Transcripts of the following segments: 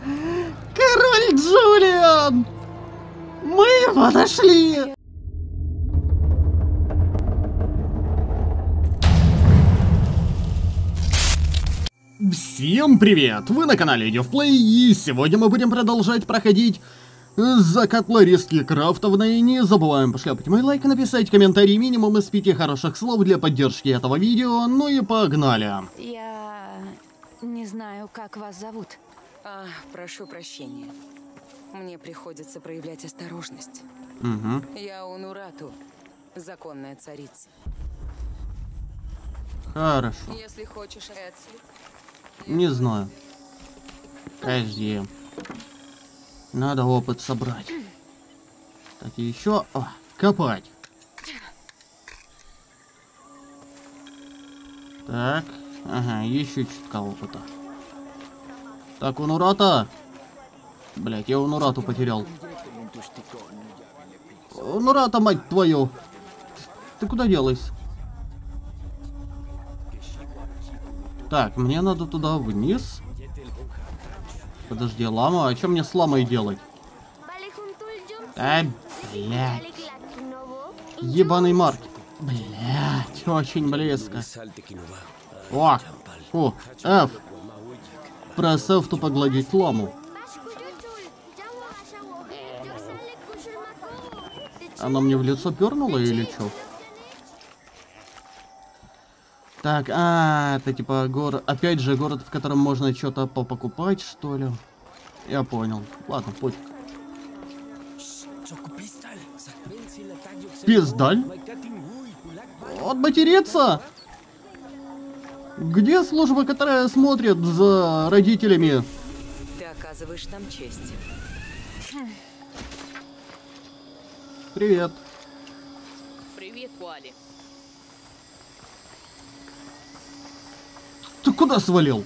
Король Джулиан! Мы его нашли! Всем привет! Вы на канале Юфплей, и сегодня мы будем продолжать проходить закат Лариски Крафтовной. Не забываем пошляпать мой лайк и написать комментарий минимум из 5 хороших слов для поддержки этого видео. Ну и погнали! Я не знаю, как вас зовут. Прошу прощения. Мне приходится проявлять осторожность. Я Унурату, законная царица. Хорошо. Если хочешь, Эцли. Не знаю. Подожди. Надо опыт собрать. Так, и еще... копать. Так. Ага, еще чутка опыта. Так, Унурата. Блять, я Унурату потерял. Унурата, мать твою. Ты куда делась? Так, мне надо туда вниз. Подожди, лама? А что мне с ламой делать? Блядь. Ебаный Марк. Блядь, очень близко. О, фу, F. Пресс F, тупо гладить ламу. Она мне в лицо пернула или что? Так, это типа город, опять же город, в котором можно что-то покупать, что ли? Я понял. Ладно, пофиг. Пиздаль? Вот материться! Где служба, которая смотрит за родителями? Ты оказываешь нам честь. Привет. Привет, Куали. Ты куда свалил?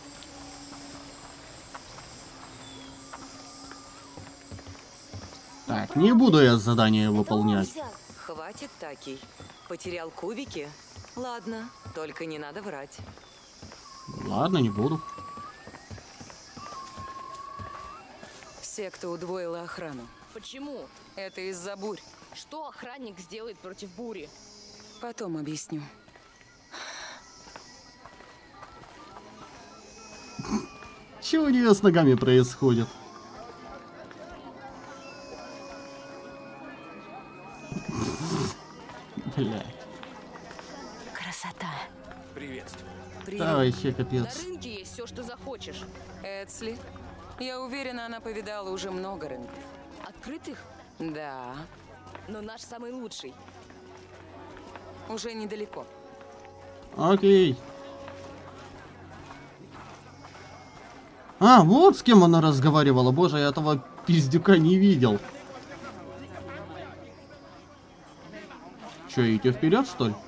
Так, не буду я задание выполнять. Хватит, Такий. Потерял кубики? Ладно, только не надо врать. Ладно, не буду. Секта удвоила охрану. Почему? Это из-за бурь. Что охранник сделает против бури? Потом объясню. Чего у нее с ногами происходит? Блять. Красота. Приветствую. Да, вообще На капец. рынке есть все, что захочешь. Эцли, я уверена, она повидала уже много рынков. Открытых, Да, но наш самый лучший. уже недалеко. Окей. А, вот с кем она разговаривала. Боже, я этого пиздюка не видел. Че, идти вперед, что ли?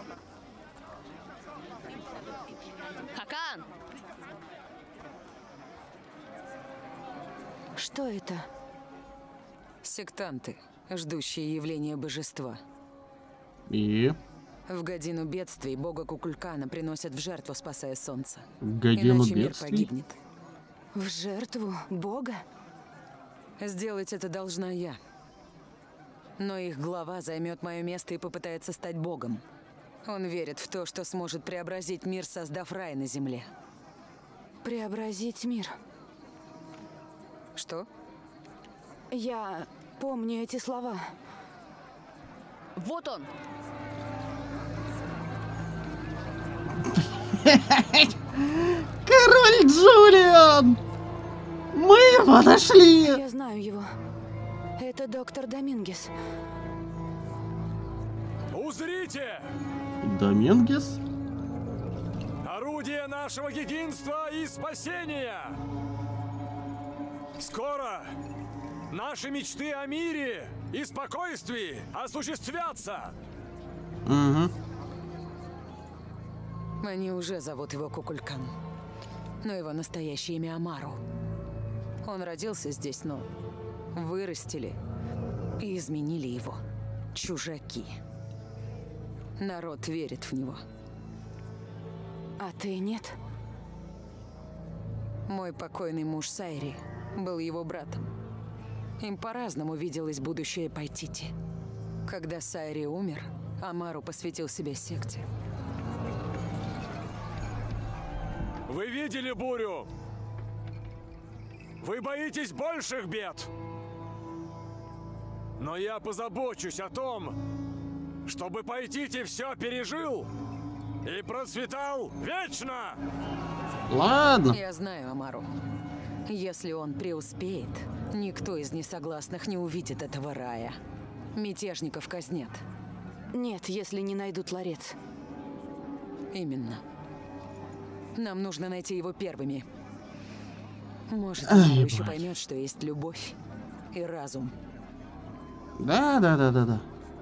Хакан! Что это? Сектанты, ждущие явления божества. И... В годину бедствий бога Кукулькана приносят в жертву, спасая солнце. Годину Иначе мир бедствий? погибнет. В жертву Бога? Сделать это должна я. Но их глава займет мое место и попытается стать богом. Он верит в то, что сможет преобразить мир, создав рай на земле. Преобразить мир. Что? Я помню эти слова. Вот он! Король Джулиан! Мы его нашли! Я знаю его. Это доктор Домингес. Узрите! Домингес? Орудие нашего единства и спасения! Скоро наши мечты о мире и спокойствии осуществятся! Угу. Они уже зовут его Кукулькан. Но его настоящее имя Амару. Он родился здесь, но вырастили и изменили его чужаки. Народ верит в него. А ты нет? Мой покойный муж Сайри был его братом. Им по-разному виделось будущее Пайтити. Когда Сайри умер, Амару посвятил себя секте. Вы видели бурю? Вы боитесь больших бед? Но я позабочусь о том, чтобы Пайтити все пережил и процветал вечно! Ладно. Я знаю Амару. Если он преуспеет, никто из несогласных не увидит этого рая. Мятежников казнят. Нет, если не найдут ларец. Именно. Нам нужно найти его первыми. Может, Ай, Амару еще блядь. поймет, что есть любовь и разум. Да.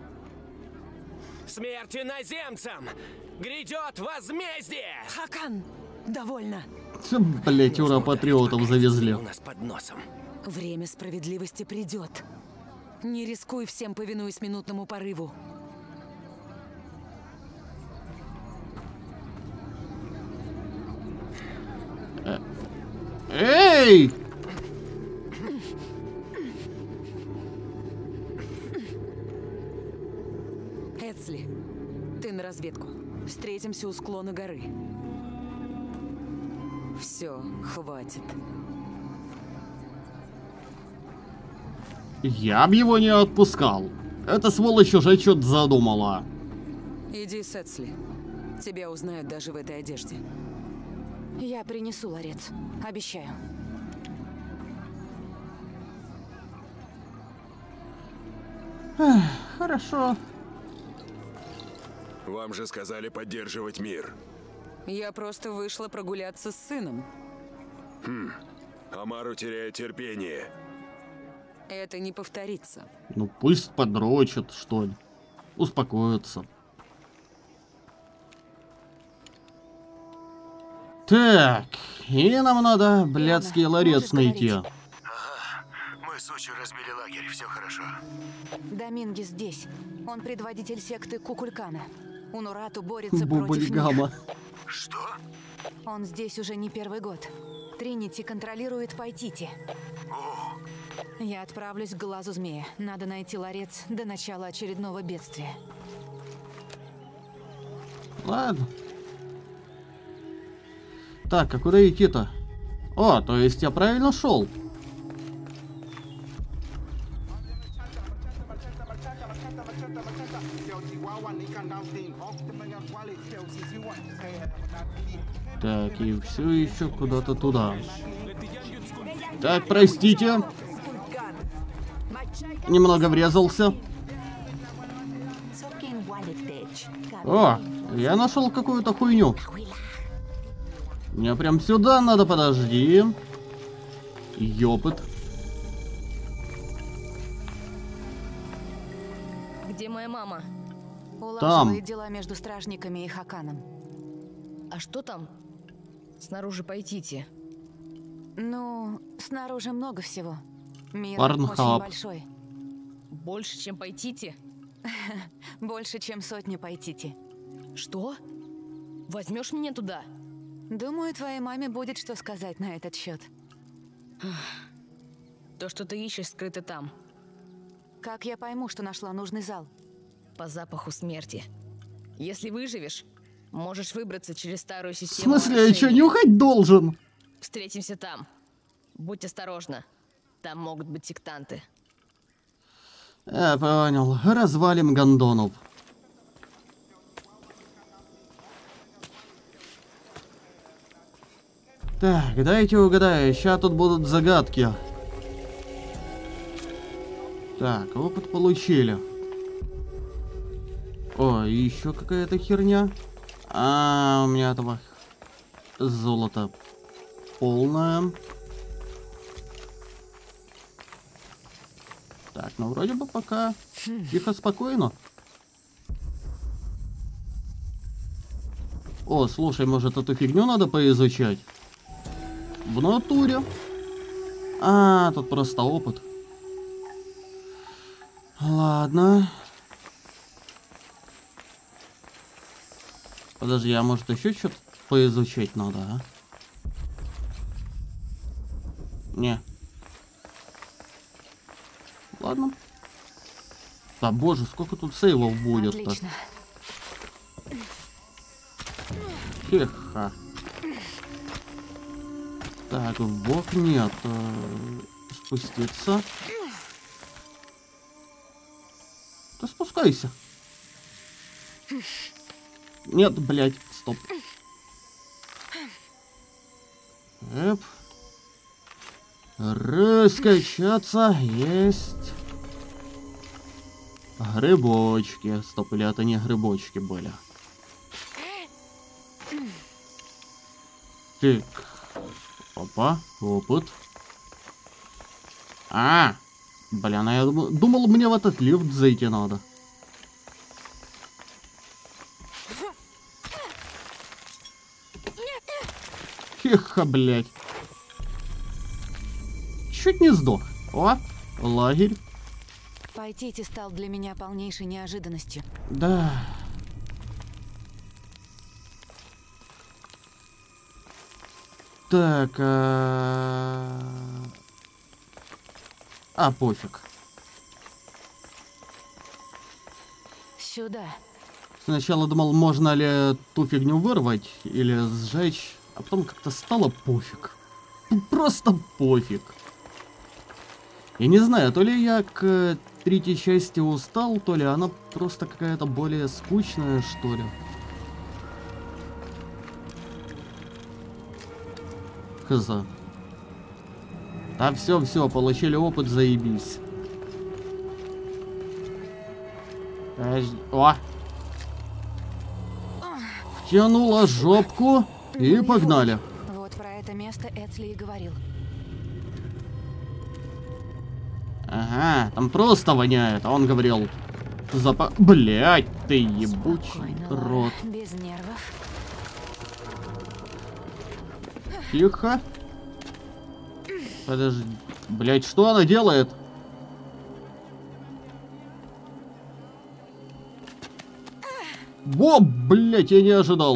Смерть иноземцам! Грядет возмездие! Хакан! Довольно! Блять, ура, патриотов завезли. У нас под носом. Время справедливости придет. Не рискуй всем, повинуясь минутному порыву. Эй! Эцли, ты на разведку. Встретимся у склона горы. Все, хватит. Я б его не отпускал. Эта сволочь уже что-то задумала. Иди с Эцли. Тебя узнают даже в этой одежде. Я принесу ларец. Обещаю. Хорошо. Вам же сказали поддерживать мир. Я просто вышла прогуляться с сыном. Амару теряет терпение. Это не повторится. Ну пусть подрочит, что ли. Успокоится. Так, и нам надо блядский ларец можешь найти. говорить? Мы с Учи разбили лагерь, все хорошо. Доминги здесь. Он предводитель секты Кукулькана. Унурату борется против них. Бубльгама. Что? Он здесь уже не первый год. Тринити контролирует Пайтити. Я отправлюсь к глазу змея. Надо найти ларец до начала очередного бедствия. Ладно. Так, а куда идти-то? О, то есть я правильно шел. Так, и все еще куда-то туда. Так, простите. Немного врезался. О, я нашел какую-то хуйню. Мне прям сюда надо, подожди. Ёпыт. Где моя мама? Улаживает дела между стражниками и Хаканом. А что там? Снаружи Пайтити. Ну, снаружи много всего. Мир Порнхаб. очень большой. Больше, чем Пайтити? Больше, чем сотни Пайтити. Что? Возьмешь меня туда? Думаю, твоей маме будет что сказать на этот счет. То, что ты ищешь, скрыто там. Как я пойму, что нашла нужный зал? По запаху смерти. Если выживешь, можешь выбраться через старую В систему. смысле, я что, орошения. нюхать должен? Встретимся там. Будь осторожна. Там могут быть сектанты. Я понял. Развалим гондонов. Так, дайте угадаю. Сейчас тут будут загадки. Так, опыт получили. О, и еще какая-то херня. А, у меня этого золота полное. Так, ну вроде бы пока тихо, спокойно. О, слушай, может эту фигню надо поизучать? В натуре. А, тут просто опыт. Ладно. Подожди, а может еще что-то поизучать надо, а? Не. Ладно. Да боже, сколько тут сейвов будет-то. Отлично. Тихо. Так, в бок нет. Спуститься. Да спускайся. Нет, блядь, стоп. Эп. Раскачаться. Есть. Грибочки. Стоп, или это не грибочки были? Так. Опа, опыт. А, блин, а я думал, мне в этот лифт зайти надо. Тихо, блядь. Чуть не сдох. О, лагерь. Пайтити стал для меня полнейшей неожиданностью. Да. Так, пофиг. Сюда. Сначала думал, можно ли ту фигню вырвать или сжечь, а потом как-то стало пофиг. Просто пофиг. Я не знаю, то ли я к третьей части устал, то ли она просто какая-то более скучная, что ли. Хз. А все, получили опыт, заебись. О! Втянула жопку и погнали. Вот про это место Эцли и говорил. Ага, там просто воняет, а он говорил... Блять, ты ебучий Спокойно, рот. без нервов. Тихо. Подожди. Блять, что она делает? Во, блять, я не ожидал.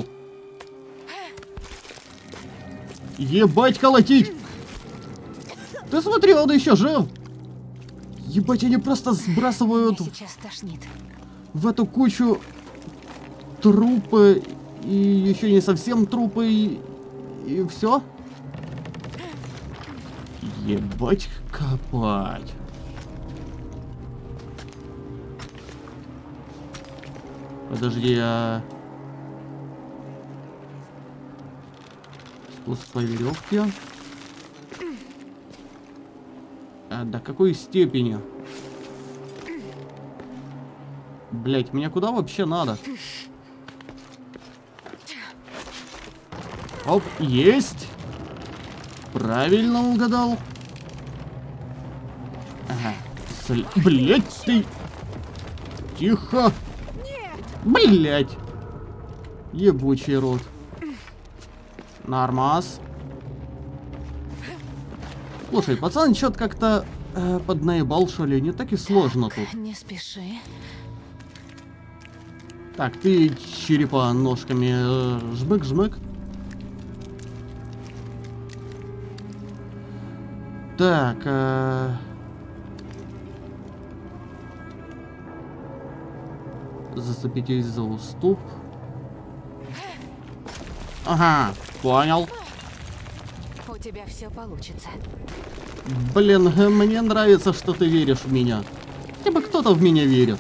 Ебать, колотить. Ты смотри, он еще жив. Ебать, они просто сбрасывают Меня сейчас тошнит. в эту кучу трупы и еще не совсем трупы и все. Ебать, копать. Подожди, спуск по веревке. До какой степени? Блять, мне куда вообще надо? Оп, есть. Правильно угадал. Ага. Блять, ты. Тихо. Блять. Ебучий рот. Нормас. Слушай, пацан что-то как-то поднаебал, что ли. Не так и сложно тут. Не спеши. Так, ты черепа ножками жмык-жмык. Так, зацепитесь за уступ. Ага, понял. У тебя все получится. Блин, мне нравится, что ты веришь в меня. Хотя бы кто-то в меня верит.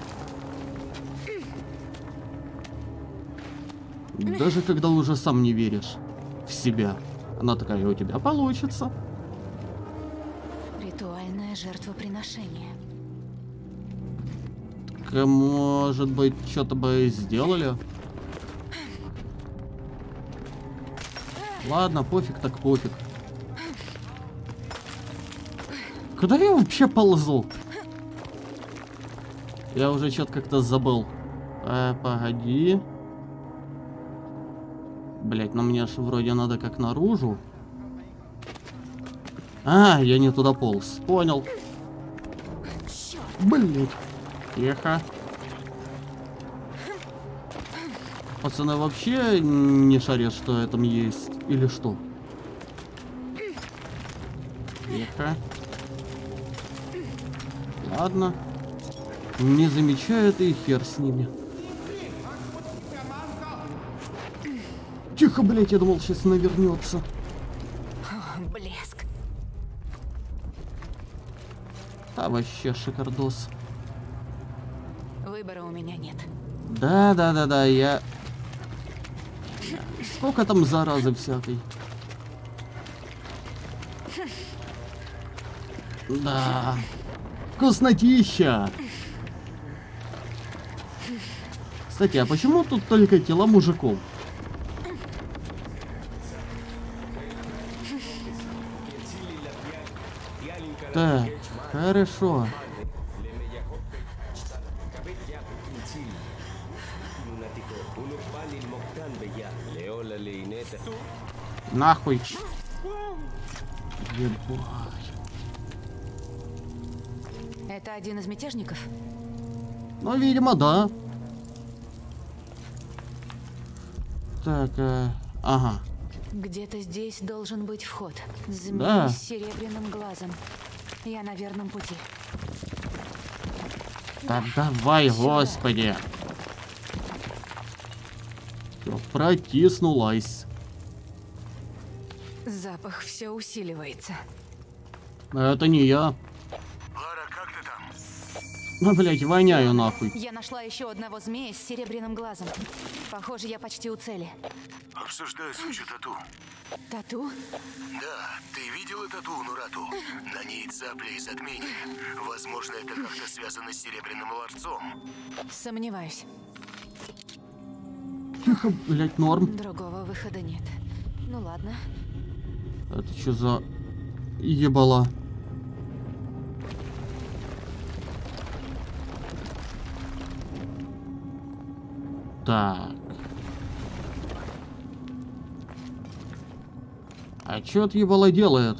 Даже когда уже сам не веришь в себя. Она такая, у тебя получится. Ритуальное жертвоприношение. Может быть, что-то бы сделали? Ладно, пофиг так пофиг. Куда я вообще ползу? Я уже что-то как-то забыл. Погоди. Блять, но мне же вроде надо как наружу. Я не туда полз. Понял. Блять. Тихо. Пацаны вообще не шарят, что там есть. Или что? Тихо. Ладно. Не замечают, и хер с ними. Тихо, блять, я думал, сейчас навернется. Блеск. А вообще шикардос. Выбора у меня нет. Да, я... Сколько там заразы всякой. Да. Вкуснотища. Кстати, а почему тут только тела мужиков? Так, хорошо. Нахуй. Ебать. Это один из мятежников? Ну, видимо, да. Так, ага. Где-то здесь должен быть вход. Змея Да. с серебряным глазом. Я на верном пути. Да давай, господи. Всё, протиснулась. Запах все усиливается. Это не я. Лара, как ты там? Ну, блять, воняю нахуй. Я нашла еще одного змея с серебряным глазом. Похоже, я почти у цели. Обсуждаю случай тату. Тату? Да, ты видела тату Нурату? На ней цапля и затмение. Возможно, это как-то связано с Серебряным ларцом. Сомневаюсь. Тихо, блять, норм. Другого выхода нет. Ну ладно. Это что за ебала? Так. А чё это ебало делает?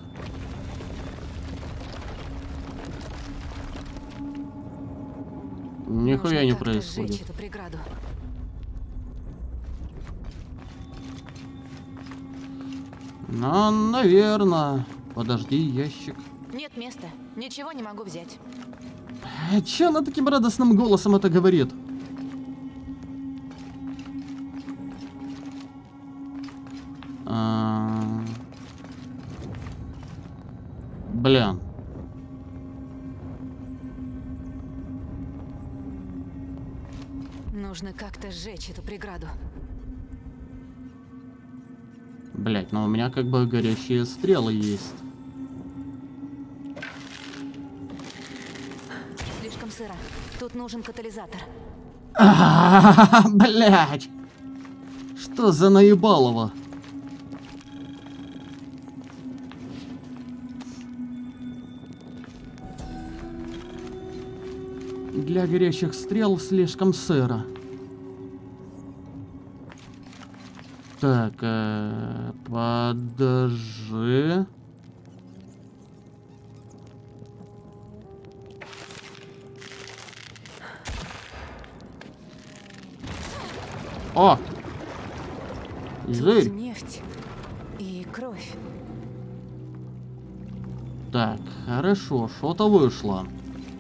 Нихуя не Нужно как-то сжечь происходит. эту преграду. Ну, наверное. Подожди, ящик. Нет места. Ничего не могу взять. А чё она таким радостным голосом это говорит? Блин. Нужно как-то сжечь эту преграду. Блять, но у меня как бы горящие стрелы есть. Слишком сыро. Тут нужен катализатор. Блять! Что за наебалово? Для горящих стрел слишком сыро. Так, подожди. О! Тут Зырь. нефть и кровь. Так, хорошо, что-то вышло.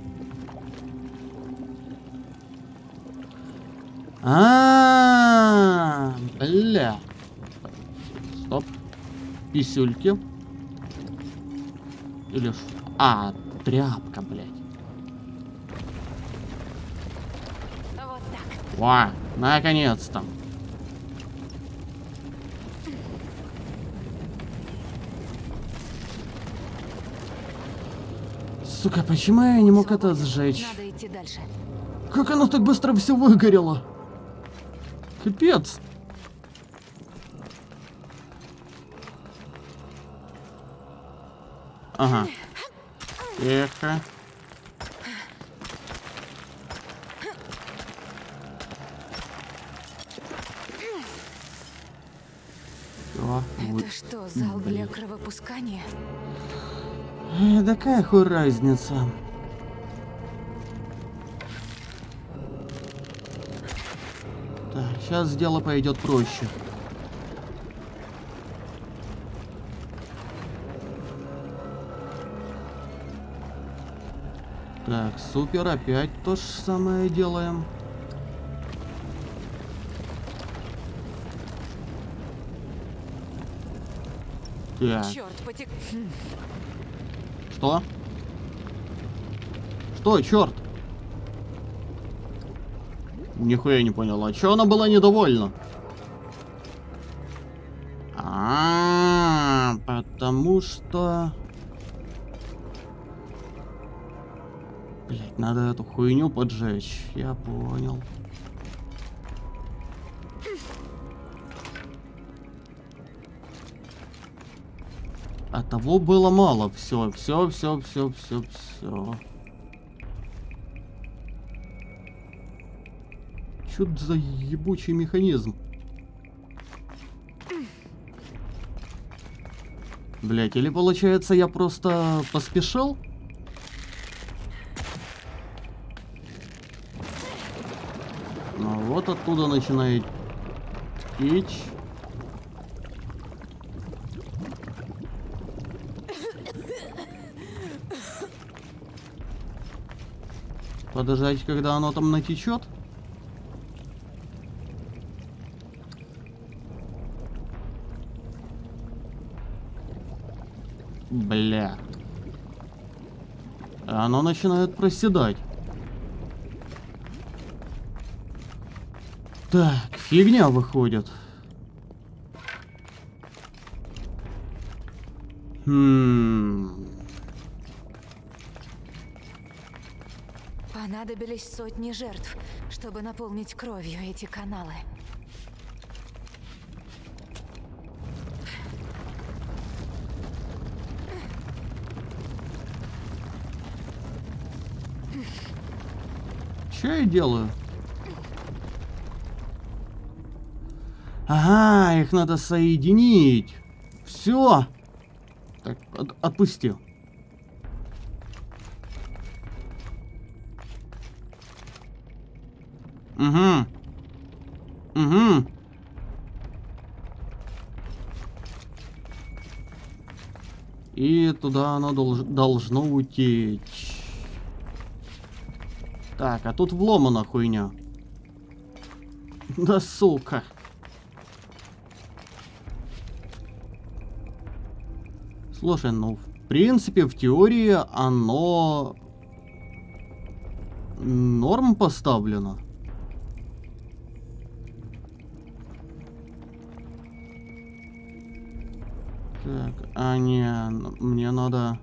Бля. Стоп. Писюльки. Или что? Тряпка, блядь. Вот так. Во, наконец-то. Сука, почему я не мог это сжечь? Надо идти дальше. Как оно так быстро все выгорело? Капец. Ага. Тихо. Всё, Это что, зал для кровопускания? да какая хуй разница? Так, сейчас дело пойдет проще. Так, супер, опять то же самое делаем. Так. Черт, потек... Что? Что, черт? Нихуя не понял, а чё она была недовольна? Потому что... Блять, надо эту хуйню поджечь. Я понял. А того было мало. Все. Чё это за ебучий механизм? Блять, или получается я просто поспешил? Ну вот оттуда начинает течь. Подождать, когда оно там натечет. Бля. Оно начинает проседать. Так, фигня выходит. Понадобились сотни жертв, чтобы наполнить кровью эти каналы. Что я делаю? Ага, их надо соединить. Все. Так, отпусти. Угу. И туда оно должно утечь. Так, а тут вломана хуйня. Да сука. Слушай, ну в принципе в теории оно норм поставлено. Так, а не, мне надо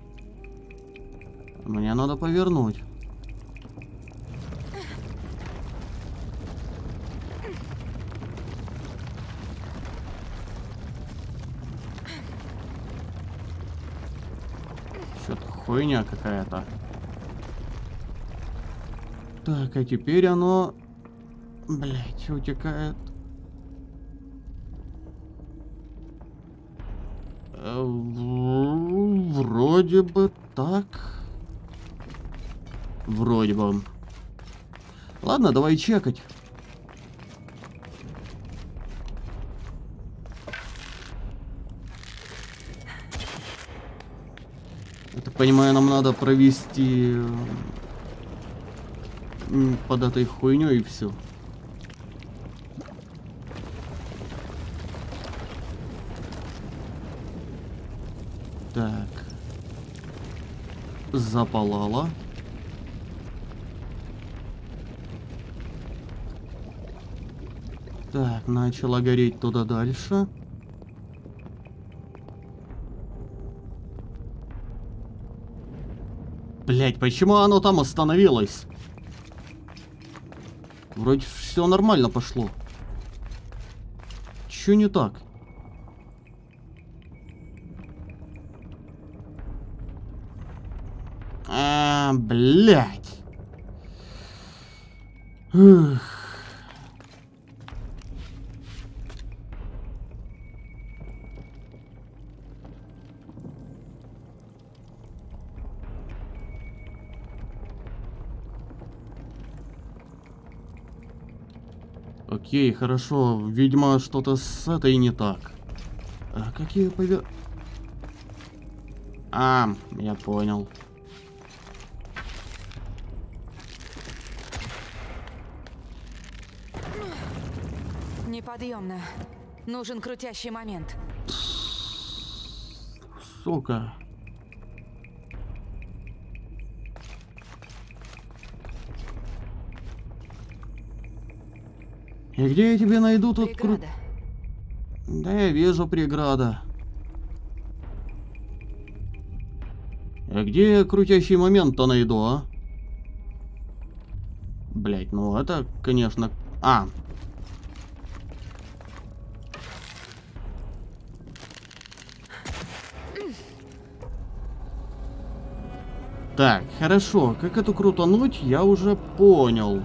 повернуть. Что-то хуйня какая-то. Так, а теперь оно, блять, утекает. Вроде бы так. Вроде бы. Ладно, давай чекать. Я так понимаю, нам надо провести под этой хуйней и все. Так. Запалало. Так, начало гореть туда дальше. Блять, почему оно там остановилось? Вроде все нормально пошло. Чё не так? Блять. Окей, хорошо. Видимо, что-то с этой не так. А какие я понял. неподъемно. Нужен крутящий момент. Сука. И где я тебе найду тут Преграда. Да, я вижу преграда. А где я крутящий момент-то найду, а? Блять, ну это, конечно... А! Так, хорошо. Как эту крутануть, я уже понял.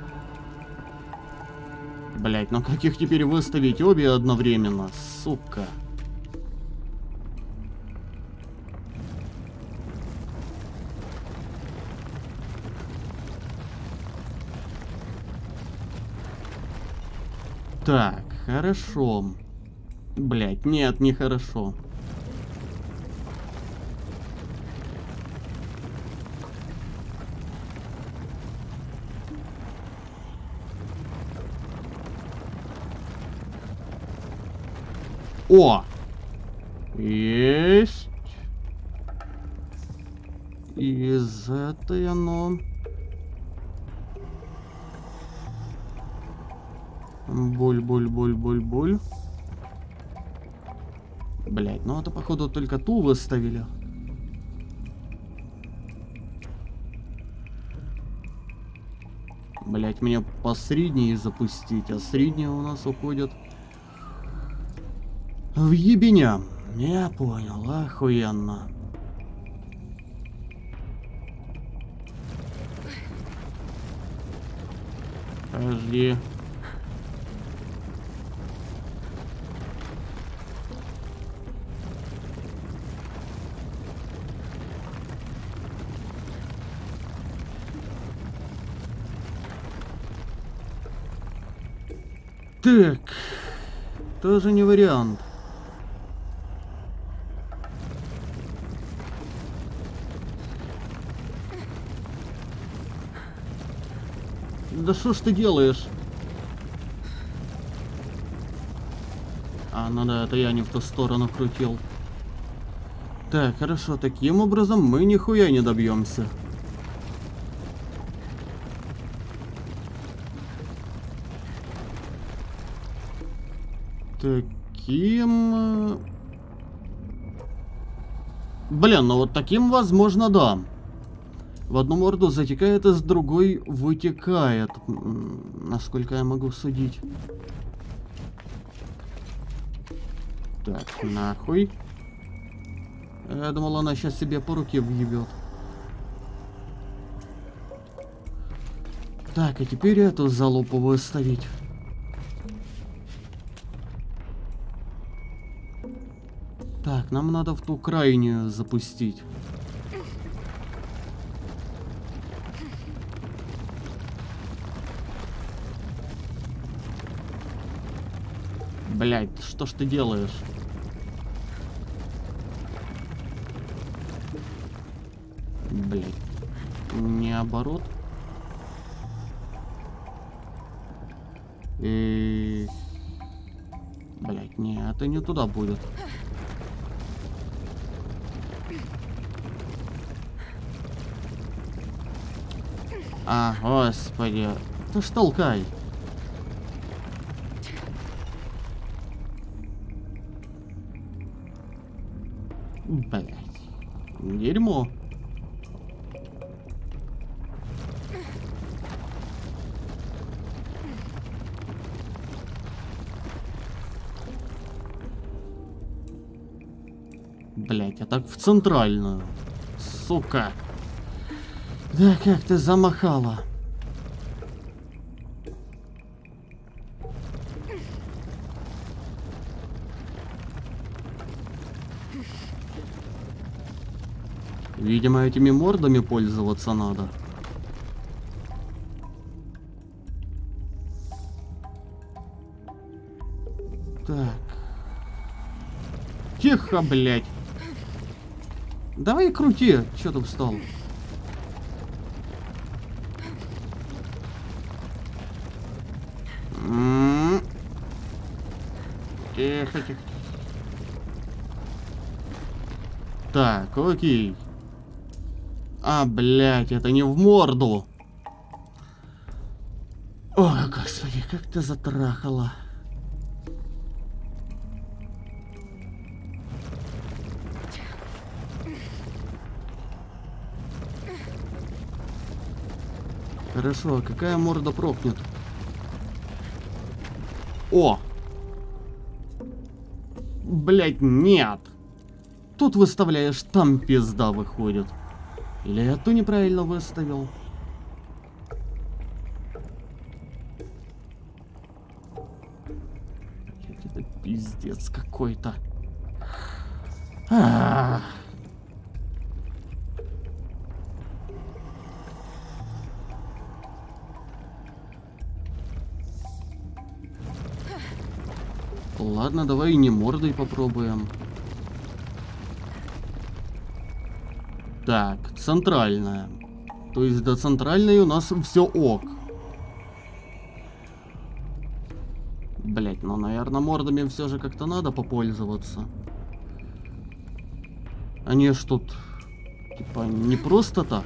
Блять, ну как их теперь выставить обе одновременно? Сука. Так, хорошо. Блять, нет, не хорошо. О! Есть. Из этой оно... Боль. Блять, ну это походу только ту выставили. Блять, мне по средней запустить, а средняя у нас уходит в ебеня. Я понял, охуенно. Подожди. Так, тоже не вариант. Да что ж ты делаешь? А, ну да, это я не в ту сторону крутил. Так, хорошо, таким образом мы нихуя не добьемся. Таким... Блин, ну вот таким, возможно, да. В одну морду затекает, из другой вытекает. Насколько я могу судить. Так, нахуй. Я думал, она сейчас себе по руке въебет. Так, и теперь эту залупу выставить. Так, нам надо в ту крайнюю запустить. Блять, что ж ты делаешь? Блять, не оборот. И... Блять, не, это не туда будет. А, господи. Ты ж толкай. Блять. Дерьмо. Блять, а так в центральную. Сука. Да как ты замахала. Видимо, этими мордами пользоваться надо. Так. Тихо, блядь. Давай крути. Чё ты встал? Тихо, тихо. Так, окей. А, блядь, это не в морду. Ой, господи, как ты затрахала. Хорошо, а какая морда прокнет? О! Блять, нет! Тут выставляешь, там пизда выходит. Или я ту неправильно выставил? Это пиздец какой-то. Ладно, давай не мордой попробуем. Так, центральная. То есть до центральной у нас все ок. Блять, ну, наверное, мордами все же как-то надо попользоваться. Они ж тут, типа, не просто так.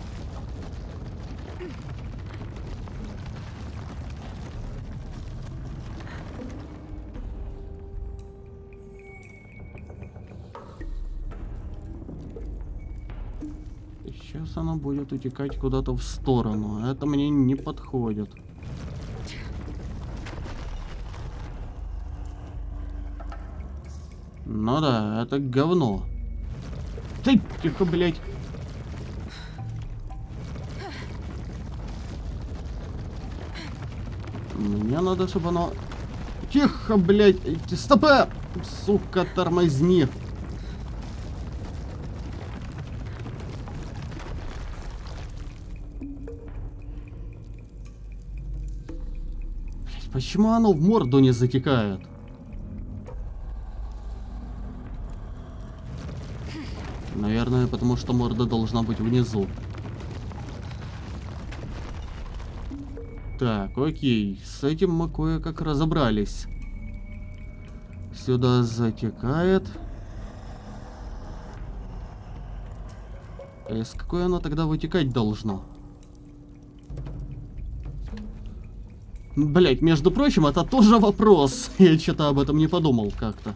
Сейчас она будет утекать куда-то в сторону. Это мне не подходит. Ну да, это говно. Ты, тихо, блядь. Мне надо, чтобы оно... Тихо, блядь. Стопэ! Сука, тормозни. Почему оно в морду не затекает? Наверное, потому что морда должна быть внизу. Так, окей. С этим мы кое-как разобрались. Сюда затекает. А из какой оно тогда вытекать должно? Блять, между прочим, это тоже вопрос. Я что-то об этом не подумал как-то.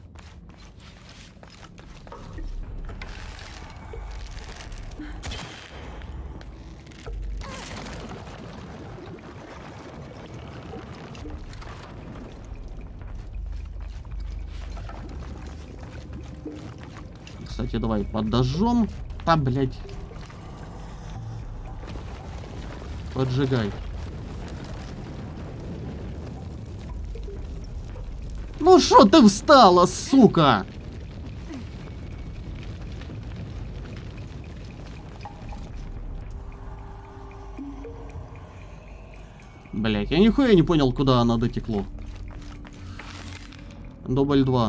Кстати, давай подожжем. А, блять. Поджигай. Ну шо ты встала, сука? Блять, я нихуя не понял, куда она дотекло. Дубль 2.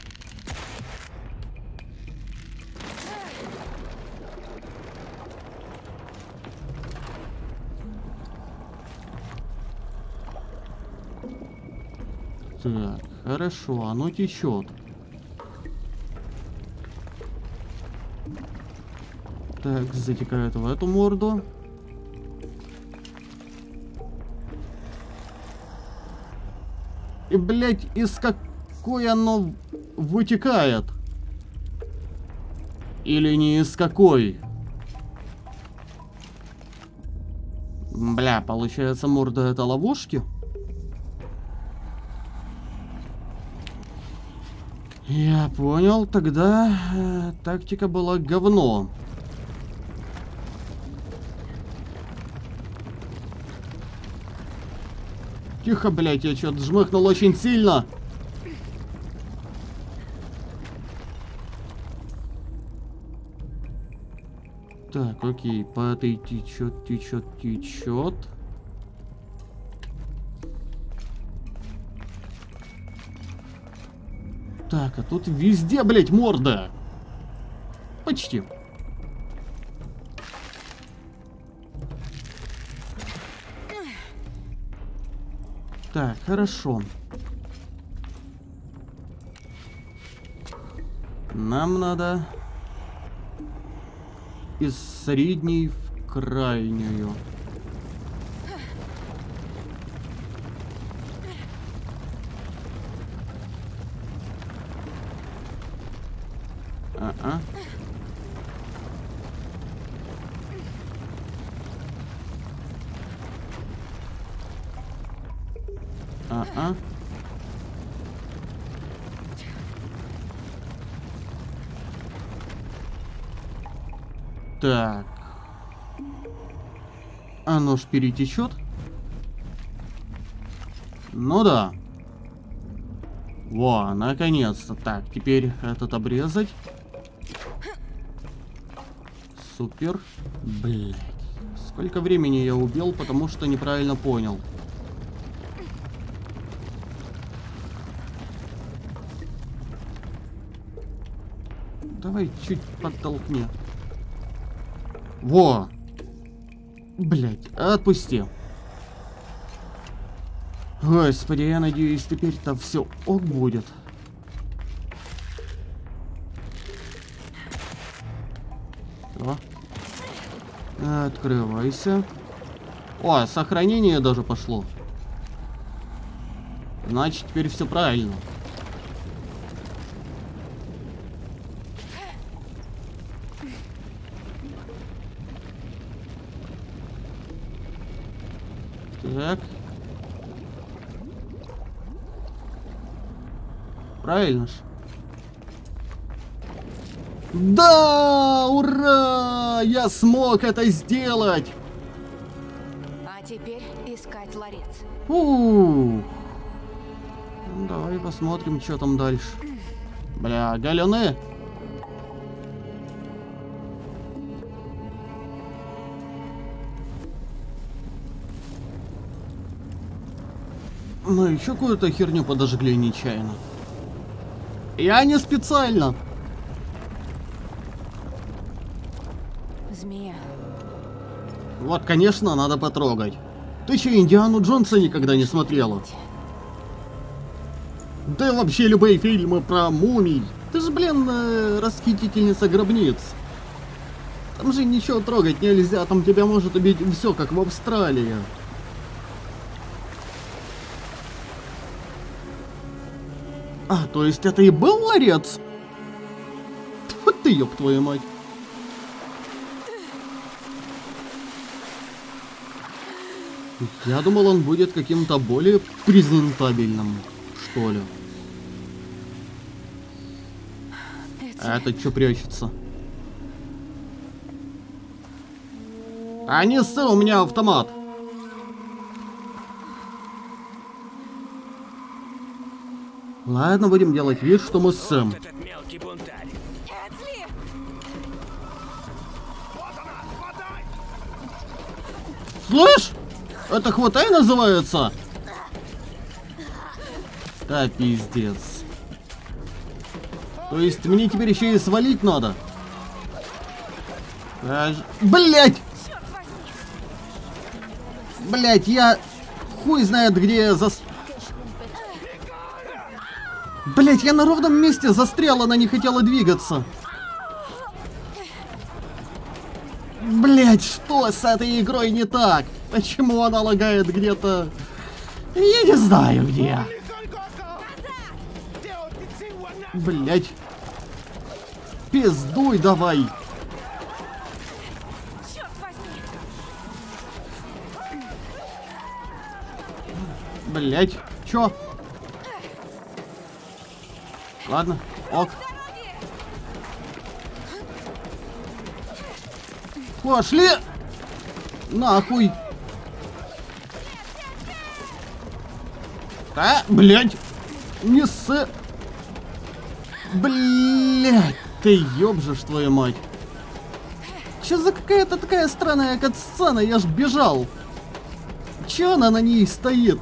Так, хорошо, оно течет. Так, затекает в эту морду. И, блядь, из какой оно вытекает? Или не из какой? Бля, получается, морда это ловушки? Я понял, тогда тактика была говно. Тихо, блядь, я что-то жмыхнул очень сильно. Так, окей, по этой течет, течет, течет. Так, а тут везде, блядь, морда. Почти. Так, хорошо. Нам надо из средней в крайнюю. Так. Оно ж перетечет. Ну да. Во, наконец-то. Так, теперь этот обрезать. Супер. Блять. Сколько времени я убил, потому что неправильно понял. Давай чуть подтолкни. Во! Блять, отпусти. Господи, я надеюсь, теперь-то все ок будет. О. Открывайся. О, сохранение даже пошло. Значит, теперь все правильно. Так. Правильно ж. Да! Ура! Я смог это сделать! А теперь искать ларец. Ух. Ну, давай посмотрим, что там дальше. Бля, галюны! Ну, еще какую-то херню подожгли нечаянно. Я не специально. Змея. Вот, конечно, надо потрогать. Ты че, Индиану Джонса никогда не смотрела? Да и вообще любые фильмы про мумий. Ты же, блин, расхитительница гробниц. Там же ничего трогать нельзя, там тебя может убить все, как в Австралии. А, то есть это и был ларец? Вот ты, ёб твою мать. Я думал, он будет каким-то более презентабельным, что ли. А этот что прячется? А не ссы, у меня автомат. Ладно, будем делать вид, что мы ссым. Этот мелкий бунтарь. Слышь? Это хватай называется? Да, пиздец. То есть мне теперь еще и свалить надо? Блять! Блять, я хуй знает где Блять, я на ровном месте застряла, она не хотела двигаться. Блять, что с этой игрой не так? Почему она лагает где-то? Я не знаю где. Блять. Пиздуй давай. Блять, чё? Ладно, ок. Пошли! Нахуй! А, блядь! Не ссы! Блядь! Ты ёбжешь, твою мать! Чё за какая-то такая странная катсцена? Я ж бежал! Чё она на ней стоит?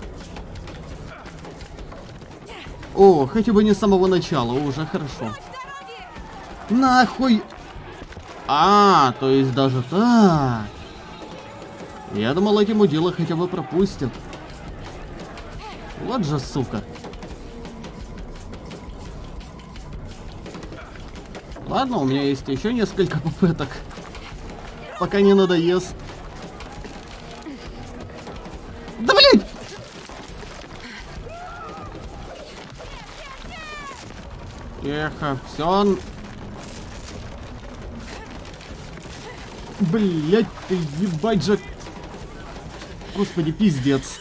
О, хотя бы не с самого начала, уже хорошо. Нахуй! А, то есть даже так. Я думал, эти мудила хотя бы пропустят. Вот же сука. Ладно, у меня есть еще несколько попыток. Пока не надоест. Да блин! Тихо, все. Блять, ты ебать же. Господи, пиздец.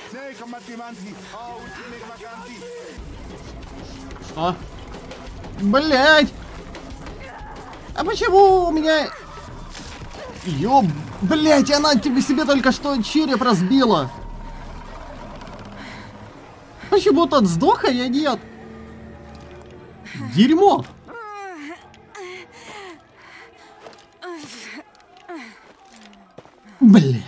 Что? Блять! А почему у меня... Ёб... Блять, она тебе себе только что череп разбила. Почему тот сдох, а я нет? Дерьмо! Блять.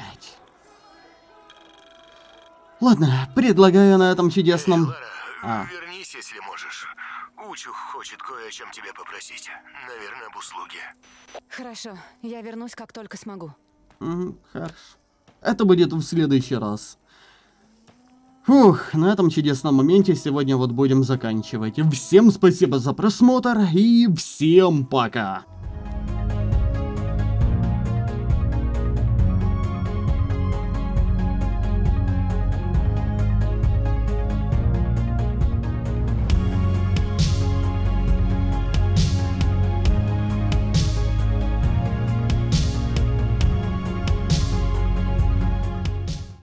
Ладно, предлагаю на этом чудесном... Лара, вернись, если можешь. Учух хочет кое о чем тебя попросить. Наверное, об услуге. Хорошо, я вернусь, как только смогу. Хорошо. Это будет в следующий раз. Фух, на этом чудесном моменте сегодня вот будем заканчивать. Всем спасибо за просмотр и всем пока!